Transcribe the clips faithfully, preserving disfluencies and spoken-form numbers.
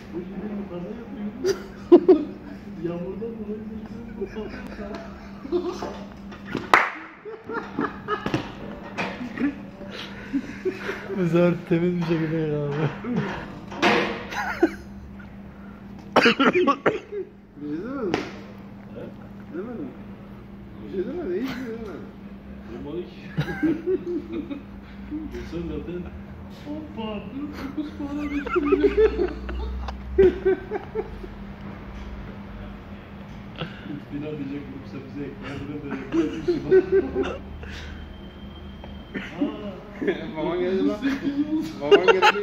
Kaza yapıyor. Yağmurdan dolayı mecburen Bu sefer temiz bir şekilde yakaladı. Bir şey demedin mi? He? Demedin mi? Bir şey demedin, hiç bir şey demedin. Olmadı ki. Geçen zaten hoppa dokuz puana düştü. Final diyecek yoksa bize ekmeğini verecek. Baban geldi lan. Baban geldi.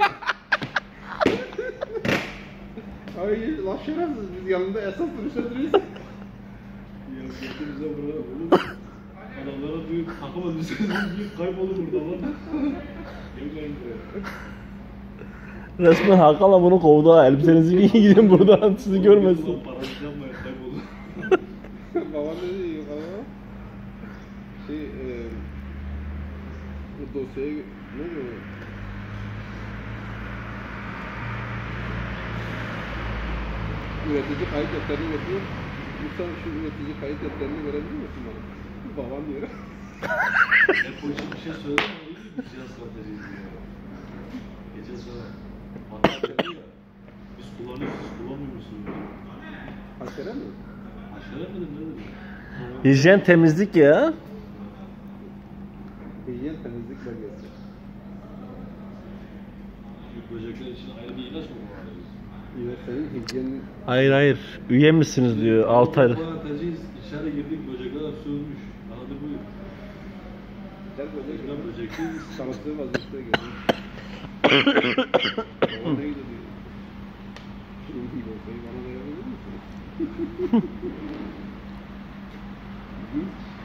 Ay lan şerefsiz, biz yanında esas duruşa duruyoruz. Ya geldi bize burada oğlum. Adamlara duyup takıma düşseniz büyük kaybolur burada lan. Gelmeyin buraya. Resmen Hakan'la bunu kovdu ha. Elbisenizi giyin gidin buradan sizi görmesin. Paranızı yapmayın kaybolur. Baban dedi yok ama. Şey eee bu dosyayı ne diyor? Üretici kayıt defterini getiriyor. Lütfen şu üretici kayıt defterini verebilir misin bana? Babam diyor. Hep bu için bir şey söyledim ama iyi bir siyasi stratejiydi ya. Geçen sene hata dedi ya. Biz kullanıyoruz, siz kullanmıyor musunuz? Haşere mi? Aşağı dedim ne dedim? Hijyen temizlik ya. Hijyen temizlik belgesi. Şu böcekler için ayrı bir ilaç mı kullanıyoruz? Evet, senin hijyenin... Hayır hayır. Üye misiniz diyor altı ay. Paranteciyiz, içeri girdik böcekler hepsi ölmüş. Anladın mı? Gel böyle Böcekler böcekliyiz. tanıttığı vaziyette geldi. Baba neydi diyor. Şunun gibi olsaydı bana da yapabilir misin? Hı?